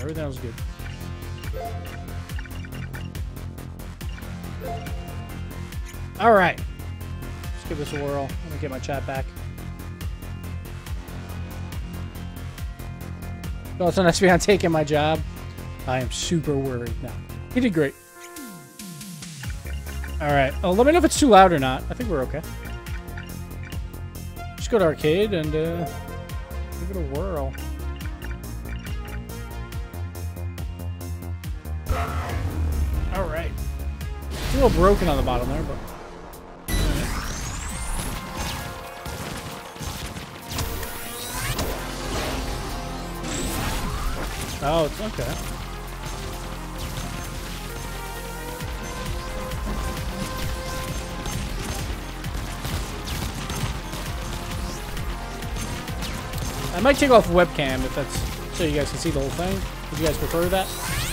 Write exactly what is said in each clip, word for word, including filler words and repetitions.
everything else is good. All right. Let's give this a whirl. Let me get my chat back. Thoughts on S B on taking my job? I am super worried now. He did great. All right. Oh, let me know if it's too loud or not. I think we're okay. Just go to arcade and uh, give it a whirl. All right. It's a little broken on the bottom there, but. Oh, it's okay. I might take off webcam if that's so you guys can see the whole thing. Would you guys prefer that?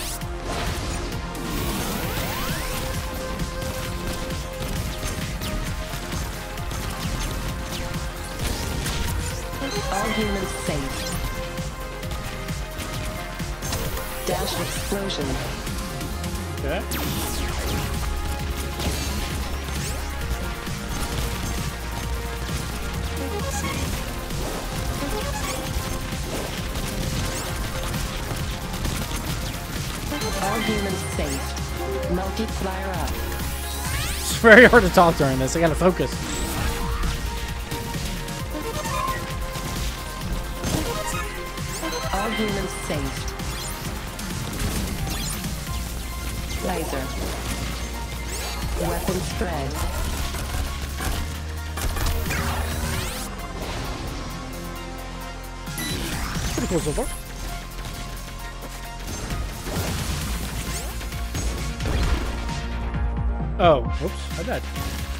All humans safe. Dash explosion. Okay. All humans safe. Multiplier up. It's very hard to talk during this. I gotta focus. All humans safe. Laser. Weapon spread. Pretty cool so far. Oh, whoops, I died.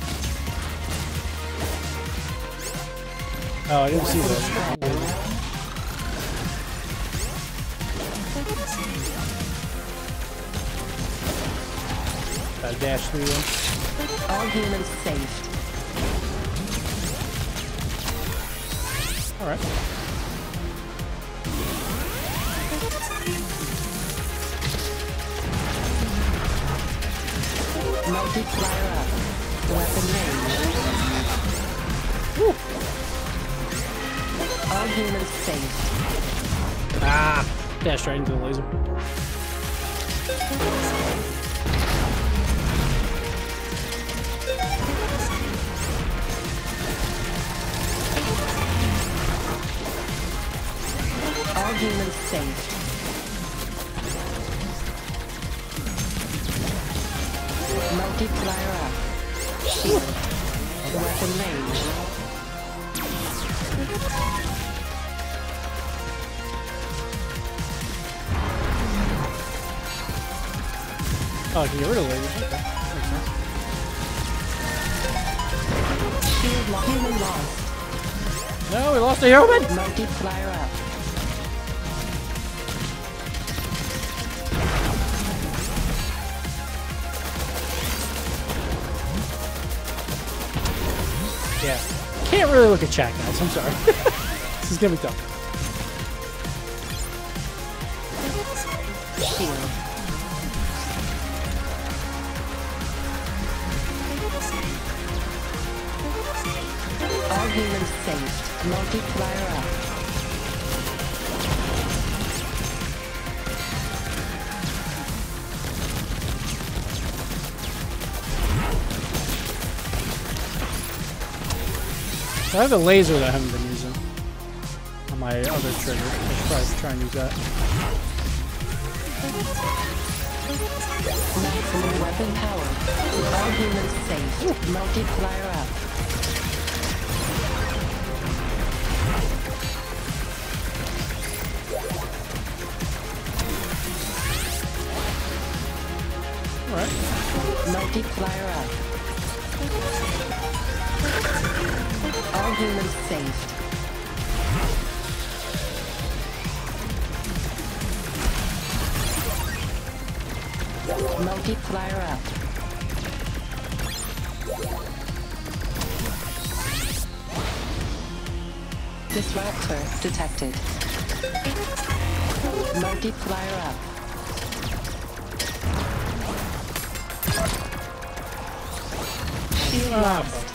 Oh, I didn't see that. Got a dash through them. All humans safe. Alright. Multiplier up. Weapon range. Woo. All humans safe. Ah! Dashed right into the laser. All humans safe. Multiplier up. Shield. Weapon range. Oh, I can get rid of lasers. Okay. Makes sense. Shield lost. Human lost. No, we lost a human! Multiplier up. Yeah. Can't really look at chat, guys. I'm sorry. This is gonna be tough. Shield. All humans safe. Multiplier up. I have a laser that I haven't been using on my other trigger. I should probably try and use that. Maximum weapon power. All humans safe. Ooh. Multiplier up. Alright. Multiplier up. All humans safe. Multiplier up. Disruptor detected. Multiplier up. Shield Ah, lost. fuck.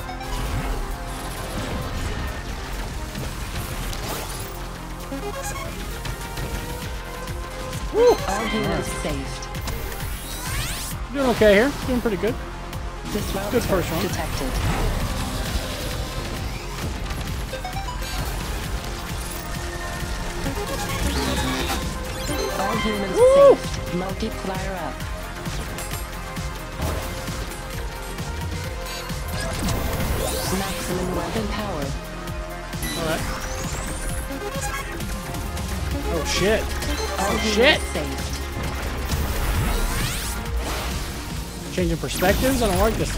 Woo! All humans saved. Doing okay here. Doing pretty good. Disruptor Good first one. detected. All humans Woo! saved. Multiplier up. Maximum weapon power. Alright. Oh shit. All Oh humans shit! saved. Changing perspectives? I don't like this.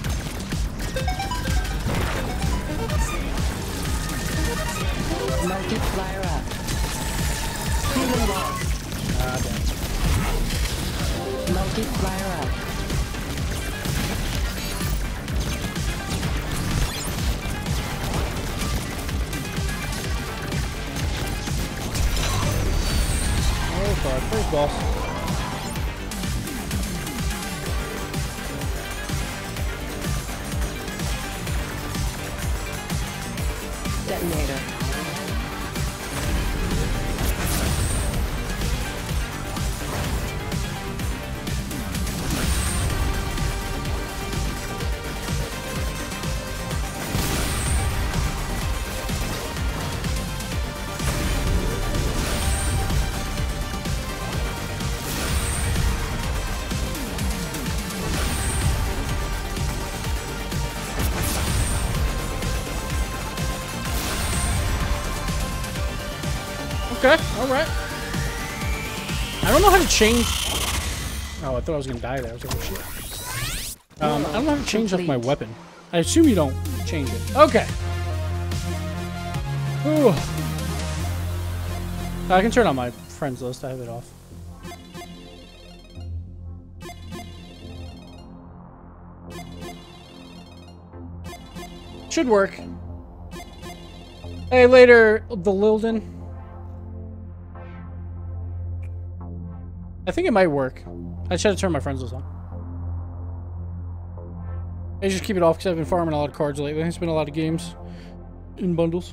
Multiplier up. Human lost. Ah, damn. Multiplier up. Oh fuck. First boss. Detonator. Okay, alright. I don't know how to change. Oh, I thought I was gonna die there. I was like, oh shit. Um, I don't know how to change up my weapon. I assume you don't change it. Okay. Ooh. I can turn on my friends list. I have it off. Should work. Hey, later, the Lilden. I think it might work. I just had to turn my friends list on. I just keep it off because I've been farming a lot of cards lately. It's been a lot of games in bundles.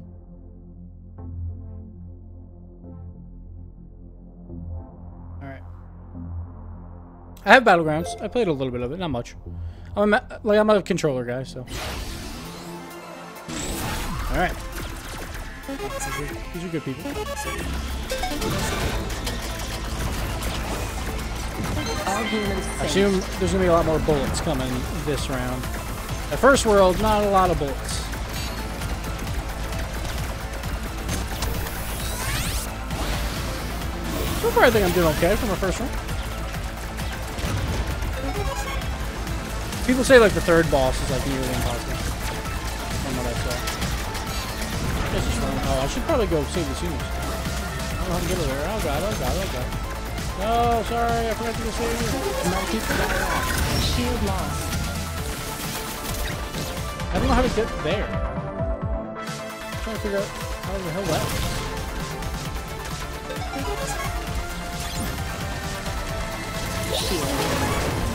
Alright. I have Battlegrounds. I played a little bit of it, not much. I'm a, like I'm a controller guy, so. Alright. These are, these are good people. All humans I saved. assume there's gonna be a lot more bullets coming this round. The first world, not a lot of bullets. So far, I think I'm doing okay for my first round. People say like the third boss is like nearly impossible. From what I saw. This is fun. Oh, I should probably go save the seniors. I don't know how to get over there. Oh god, oh god, oh god. No, sorry, I forgot to go save you. Multiplier up. Shield lost. I don't know how to get there. I'm trying to figure out how the hell that. Shield.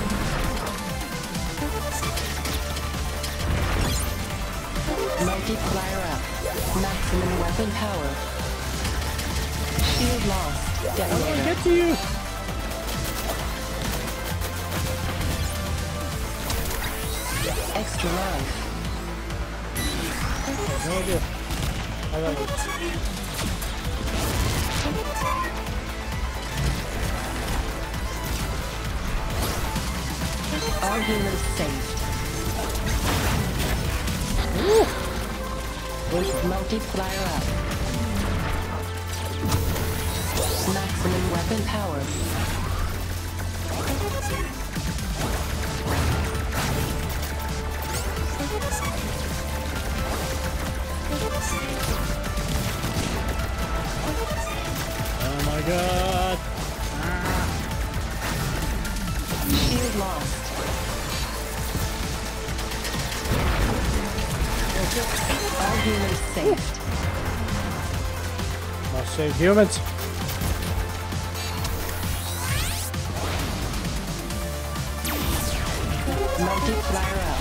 Multiplier up. Maximum weapon power. Shield lost. How do I Detonator. get to you? Extra life. No idea. How do I get? All humans saved. Multiplier up. Maximum weapon power. Oh my god. Ah. Shield lost. All humans saved. Lost Save humans. Multiplier up.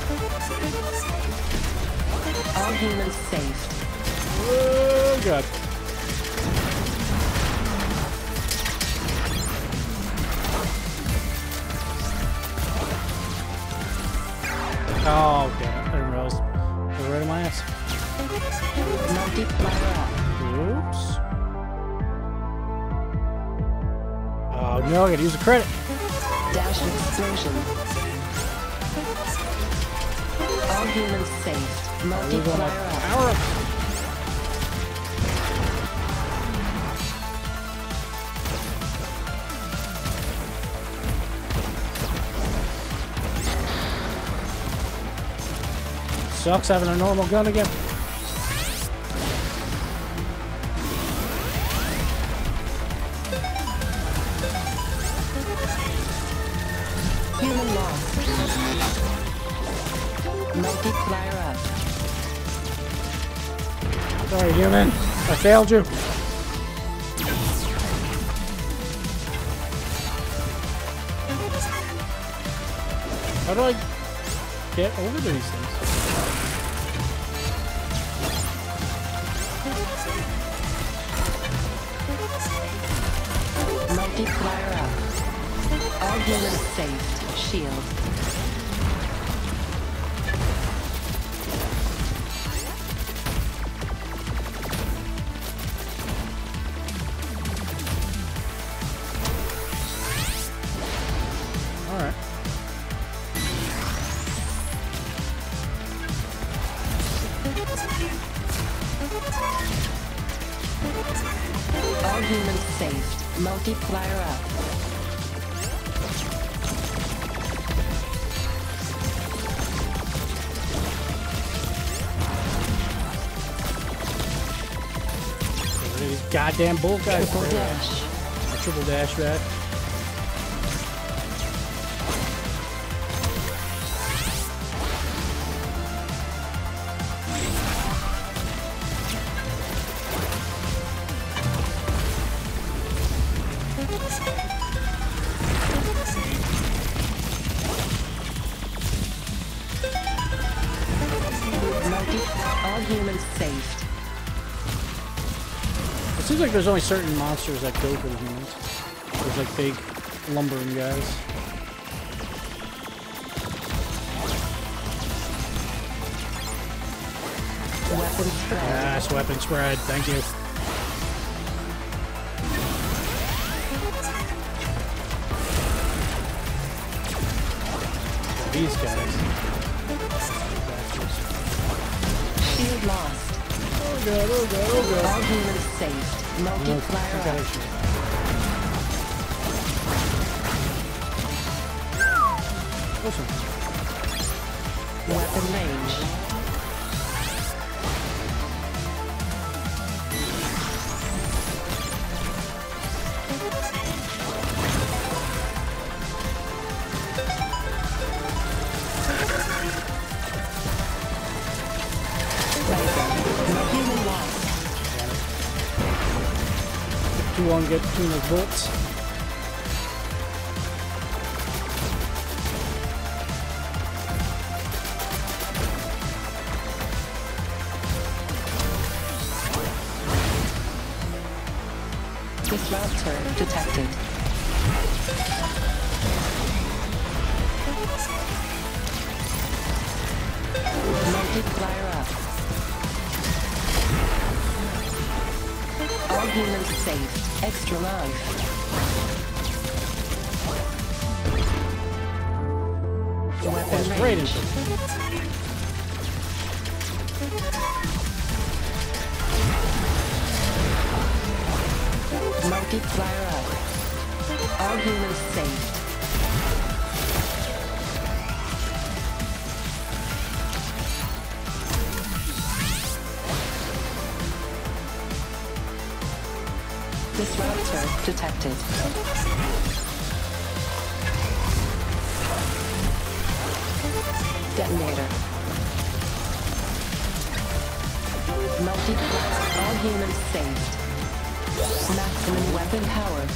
All humans saved. Oh god. Oh god, I didn't realize. They're right in my ass. Multiplier up. Oops. Oh no, I gotta use a credit. Dash explosion. All humans saved. Multiplier up. Power up. Sucks having a normal gun again. Human lost. Multiplier up. Sorry, human. I failed you. How do I get over these things? Multiplier up. All humans saved. Shield. Alright. All humans saved. Multiplier up. These goddamn bull guys. Triple dash. A triple dash that. Multi. All humans saved. It seems like there's only certain monsters that go for the humans. There's like big lumbering guys. Weapon spread. Yes, weapon spread. Thank you. These guys. Shield lost. Oh god, oh god, oh god. All humans saved. Multiplier up. Awesome. Weapon range. Human lost. Too long to get between those bullets. Disruptor detected. Multiplier up. All humans saved. Extra life. Weapon That's range. great info. Multiplier up. All humans saved. Disruptor detected. Detonator. Multiplier. All humans saved. Maximum weapon power.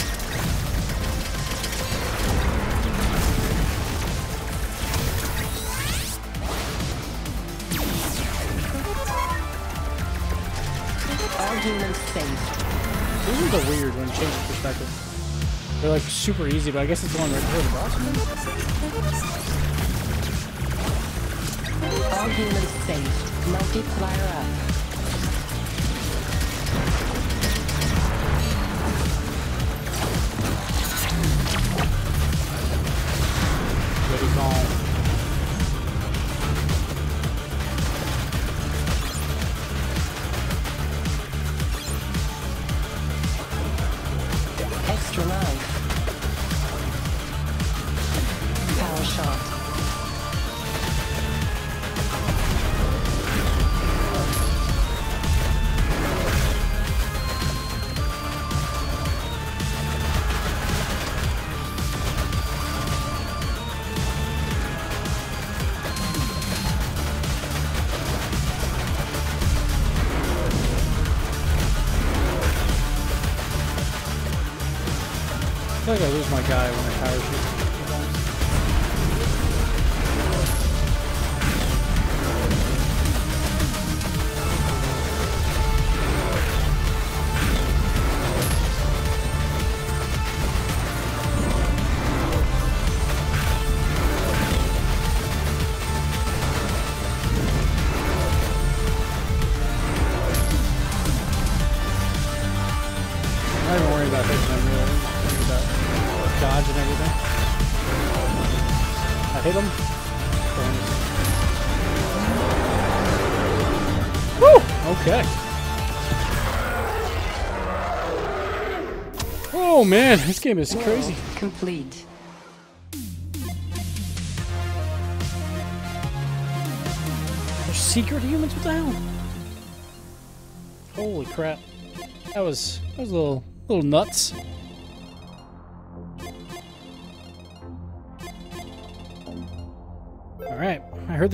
All humans safe. These ones are weird when you change the perspective. They're like super easy, but I guess it's the one right before the boss. All humans safe. Multiplier up. Pretty calm. Extra life. Power shot. I feel like I lose my guy when I parachute. I'm not even worried about hitting them really. I'm worried about dodge and everything. I hit him. Woo! Okay. Oh man, this game is crazy. World complete. There's secret humans? What the hell? Holy crap. That was that was a little little nuts. All right.